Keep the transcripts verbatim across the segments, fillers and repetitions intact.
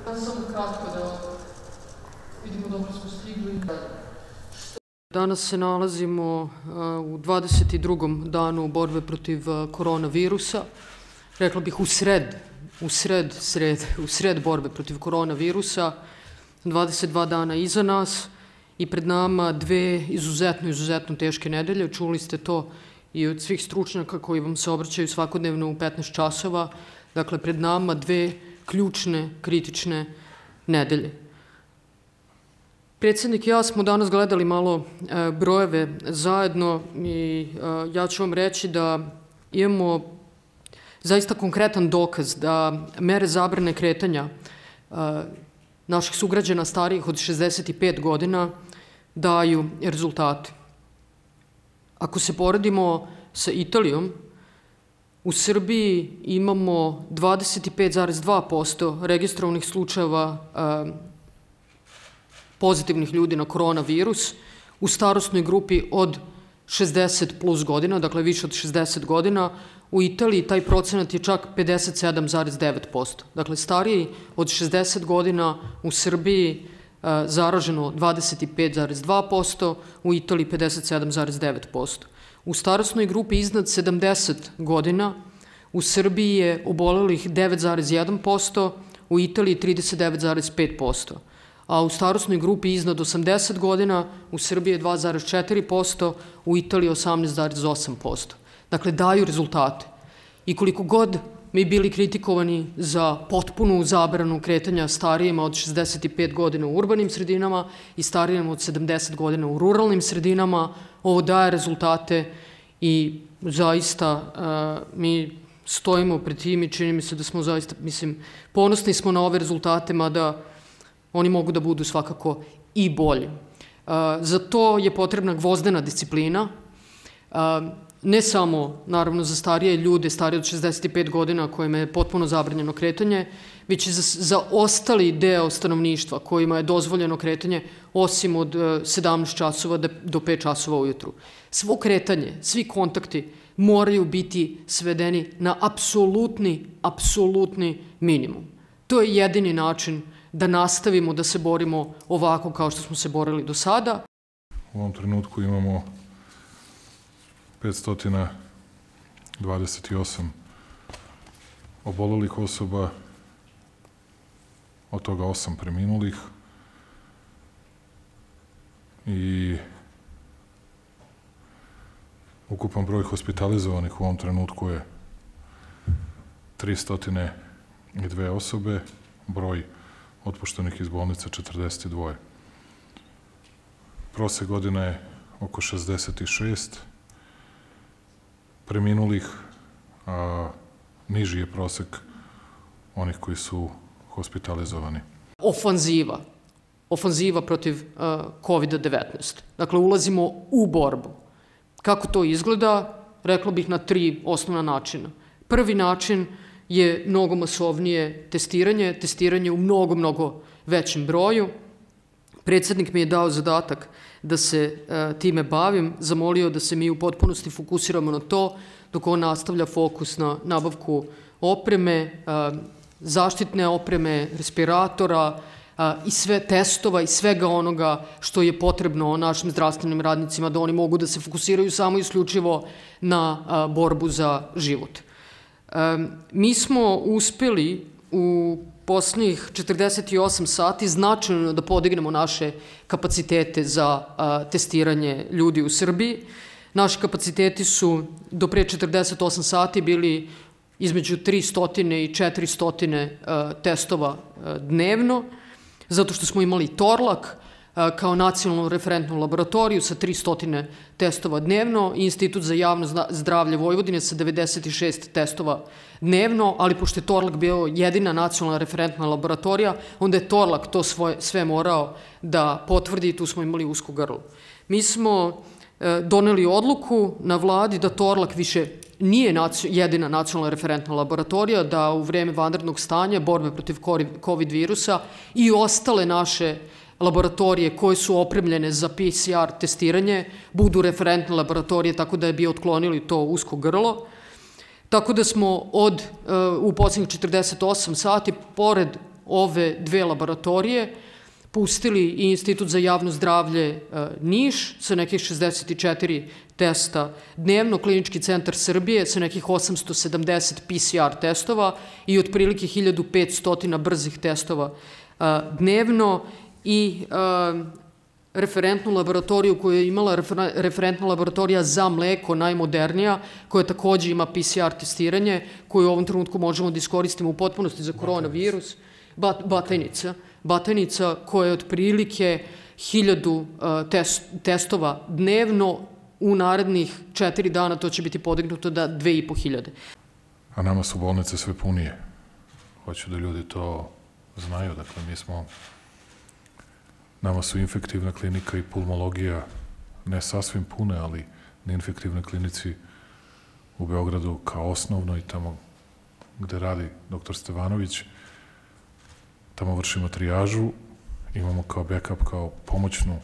Samo kratko da vidimo dobro smo stigli. Danas se nalazimo u dvadeset drugom danu borbe protiv koronavirusa. Rekla bih u sred, u sred, sred, u sred borbe protiv koronavirusa. dvadeset dva dana iza nas i pred nama dve izuzetno, izuzetno teške nedelje. Čuli ste to i od svih stručnjaka koji vam se obraćaju svakodnevno u petnaest časova. Dakle, pred nama dve ključne, kritične nedelje. Predsjednik i ja smo danas gledali malo brojeve zajedno i ja ću vam reći da imamo zaista konkretan dokaz da mere zabrane kretanja naših sugrađana starijih od šezdeset pet godina daju rezultate. Ako se poredimo sa Italijom, u Srbiji imamo dvadeset pet zarez dva posto registrovanih slučajeva pozitivnih ljudi na koronavirus u starosnoj grupi od šezdeset plus godina, dakle više od šezdeset godina. U Italiji taj procenat je čak pedeset sedam zarez devet posto. Dakle, stariji od šezdeset godina u Srbiji zaraženo dvadeset pet zarez dva posto, u Italiji pedeset sedam zarez devet posto. U starosnoj grupi iznad sedamdeset godina u Srbiji je obolelih devet zarez jedan posto, u Italiji trideset devet zarez pet posto. A u starosnoj grupi iznad osamdeset godina u Srbiji je dva zarez četiri posto, u Italiji osamnaest zarez osam posto. Dakle, daju rezultate. I koliko god mi bili kritikovani za potpunu zabranu kretanja starijima od šezdeset pet godina u urbanim sredinama i starijima od sedamdeset godina u ruralnim sredinama, ovo daje rezultate i zaista mi stojimo pred tim i čini mi se da smo zaista, mislim, ponosni smo na ove rezultate, mada oni mogu da budu svakako i bolji. Za to je potrebna gvozdena disciplina, ne samo, naravno, za starije ljude, starije od šezdeset pet godina kojima je potpuno zabranjeno kretanje, već i za ostali deo stanovništva kojima je dozvoljeno kretanje osim od sedamnaest časova do pet časova ujutru. Svo kretanje, svi kontakti moraju biti svedeni na apsolutni, apsolutni minimum. To je jedini način da nastavimo da se borimo ovako kao što smo se borili do sada. U ovom trenutku imamo petsto dvadeset osam obolelih osoba, od toga osam preminulih i ukupan broj hospitalizovanih u ovom trenutku je tristo dve osobe, broj otpuštenih iz bolnica četrdeset dva. Prosek godina je oko šezdeset šest preminulih, a niži je prosek onih koji su hospitalizovani. Ofanziva. Ofanziva protiv kovid devetnaest. Dakle, ulazimo u borbu. Kako to izgleda? Rekla bih na tri osnovna načina. Prvi način je mnogo masovnije testiranje, testiranje u mnogo, mnogo većem broju. Predsjednik mi je dao zadatak da se time bavim, zamolio da se mi u potpunosti fokusiramo na to, dok on nastavlja fokus na nabavku opreme, zaštitne opreme, respiratora i sve testova i svega onoga što je potrebno našim zdravstvenim radnicima da oni mogu da se fokusiraju samo isključivo na borbu za život. Mi smo uspeli u poslednjih četrdeset osam sati značajno da podignemo naše kapacitete za testiranje ljudi u Srbiji. Naši kapaciteti su do pre četrdeset osam sati bili između tristo i četiristo testova dnevno, zato što smo imali Torlak kao nacionalnu referentnu laboratoriju sa tristo testova dnevno i Institut za javno zdravlje Vojvodine sa devedeset šest testova dnevno, ali pošto je Torlak bio jedina nacionalna referentna laboratorija, onda je Torlak to sve morao da potvrdi i tu smo imali usko grlo. Mi smo doneli odluku na vladi da Torlak više nije jedina nacionalna referentna laboratorija, da u vreme vanrednog stanja, borbe protiv kovid virusa i ostale naše laboratorije koje su opremljene za P C R testiranje budu referentne laboratorije, tako da bi otklonili to usko grlo. Tako da smo od, u poslednjih četrdeset osam sati, pored ove dve laboratorije, pustili i Institut za javno zdravlje Niš sa nekih šezdeset četiri testa dnevno, Klinički centar Srbije sa nekih osamsto sedamdeset P C R testova i otprilike hiljadu petsto brzih testova dnevno i referentnu laboratoriju koju je imala referentna laboratorija za mleko, najmodernija, koja takođe ima P C R testiranje, koju u ovom trenutku možemo da iskoristimo u potpunosti za koronavirus. Batajnica. Batajnica koja je otprilike hiljadu testova dnevno, u narednih četiri dana to će biti podignuto da dve i po hiljade. A nama su bolnice sve punije. Hoću da ljudi to znaju. Dakle, mi smo... Nama su infektivna klinika i pulmologija ne sasvim pune, ali na infektivnoj klinici u Beogradu kao osnovno i tamo gde radi doktor Stevanović, tamo vršimo trijažu, imamo kao backup, kao pomoćnu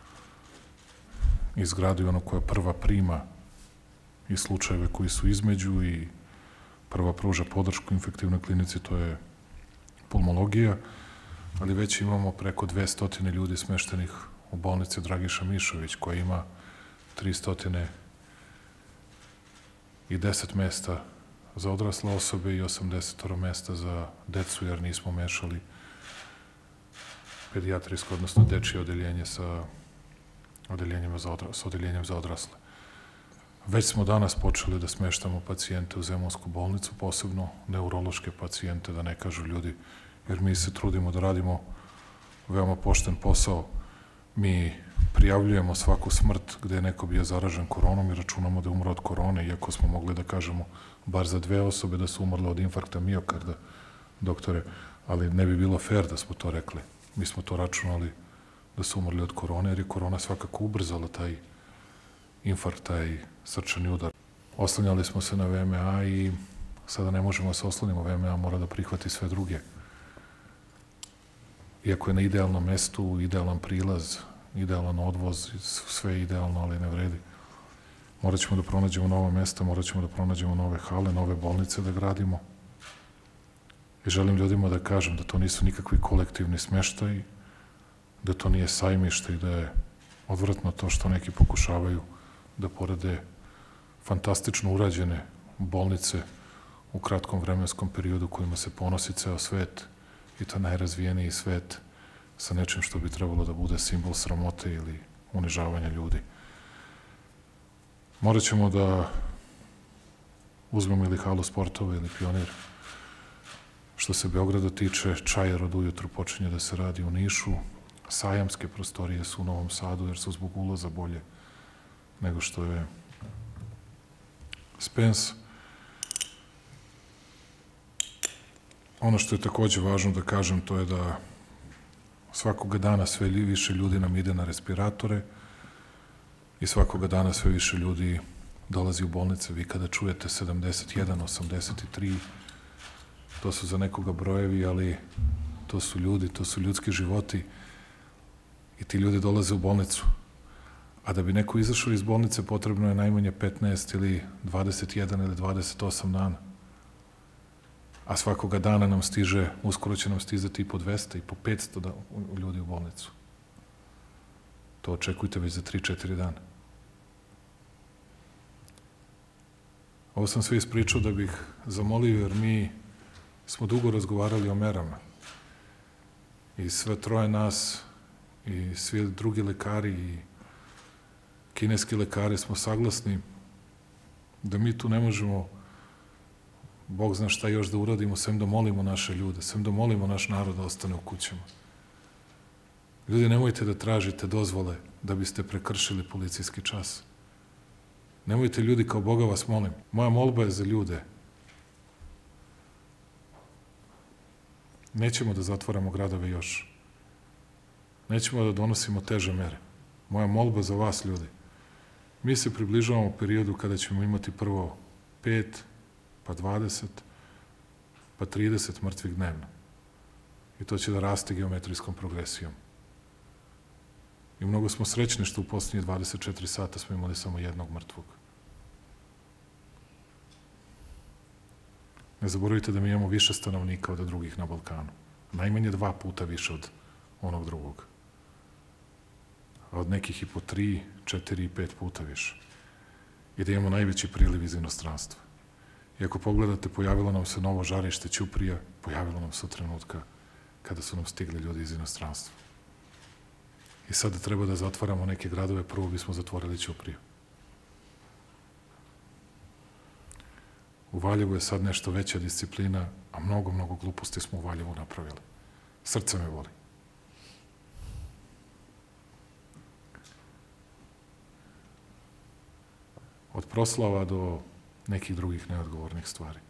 izgradu i ono koja prva prima i slučajeve koji su između i prva pruža podršku infektivnoj klinici, to je pulmologija, ali već imamo preko dvesta ljudi smeštenih u bolnici Dragiša Mišović, koja ima tristo deset mesta za odrasle osobe i osamdeset mesta za decu, jer nismo mešali pedijatrijsko, odnosno dečije odeljenje sa odeljenjem za, odra, sa odeljenjem za odrasle. Već smo danas počeli da smeštamo pacijente u Zemunsku bolnicu, posebno neurološke pacijente, da ne kažu ljudi, jer mi se trudimo da radimo veoma pošten posao. Mi prijavljujemo svaku smrt gde je neko bio zaražen koronom i računamo da je umro od korone, iako smo mogli da kažemo bar za dve osobe da su umrle od infarkta miokarda, doktore, ali ne bi bilo fair da smo to rekli. Mi smo to računali da su umrli od korone, jer je korona svakako ubrzala taj infarkt, taj srčani udar. Oslanjali smo se na V M A i sada ne možemo da se oslonimo. V M A mora da prihvati sve druge. Iako je na idealnom mestu, idealan prilaz, idealan odvoz, sve je idealno, ali ne vredi. Morat ćemo da pronađemo nova mesta, morat ćemo da pronađemo nove hale, nove bolnice da gradimo. I želim ljudima da kažem da to nisu nikakvi kolektivni smeštaji, da to nije sajmište i da je odvratno to što neki pokušavaju da porede fantastično urađene bolnice u kratkom vremenskom periodu kojima se ponosi ceo svet i to najrazvijeniji svet sa nečim što bi trebalo da bude simbol sramote ili unižavanja ljudi. Morat ćemo da uzmemo ili halu sportova ili Pionir. Što se Beograda tiče, Čajer od ujutru počinje da se radi u Nišu. Sajamske prostorije su u Novom Sadu, jer su zbog ulaza bolje nego što je Spens. Ono što je takođe važno da kažem, to je da svakoga dana sve više ljudi nam ide na respiratore i svakoga dana sve više ljudi dolazi u bolnice. Vi kada čujete sedamdeset jedan, osamdeset tri, to su za nekoga brojevi, ali to su ljudi, to su ljudski životi i ti ljudi dolaze u bolnicu. A da bi neko izašao iz bolnice, potrebno je najmanje petnaest ili dvadeset jedan ili dvadeset osam dana. A svakoga dana nam stiže, uskoro će nam stizati i po dvesta i po petsto da, ljudi u bolnicu. To očekujte već za tri četiri dana. Ovo sam sve ispričao da bih zamolio, jer mi smo dugo razgovarali o merama. I sve troje nas, i svi drugi lekari, i kineski lekari smo saglasni da mi tu ne možemo, Bog zna šta još da uradimo, sem da molimo naše ljude, sem da molimo naš narod da ostane u kućama. Ljudi, nemojte da tražite dozvole da biste prekršili policijski čas. Nemojte, ljudi, kao Boga vas molim. Moja molba je za ljude. Nećemo da zatvaramo gradove još. Nećemo da donosimo teže mere. Moja molba za vas, ljudi. Mi se približavamo periodu kada ćemo imati prvo pet, pa dvadeset, pa trideset mrtvih dnevno. I to će da raste geometrijskom progresijom. I mnogo smo srećni što u posljednje dvadeset četiri sata smo imali samo jednog mrtvog. Ne zaboravite da mi imamo više stanovnika od drugih na Balkanu. Najmanje dva puta više od onog drugog. A od nekih i po tri, četiri i pet puta više. I da imamo najveći priliv iz inostranstva. I ako pogledate, pojavilo nam se novo žarište Ćuprija, pojavilo nam se od trenutka kada su nam stigli ljudi iz inostranstva. I sada treba da zatvaramo neke gradove, prvo bismo zatvorili Ćupriju. U Valjevu je sad nešto veća disciplina, a mnogo, mnogo gluposti smo u Valjevu napravili. Srce me voli. Od proslava do nekih drugih neodgovornih stvari.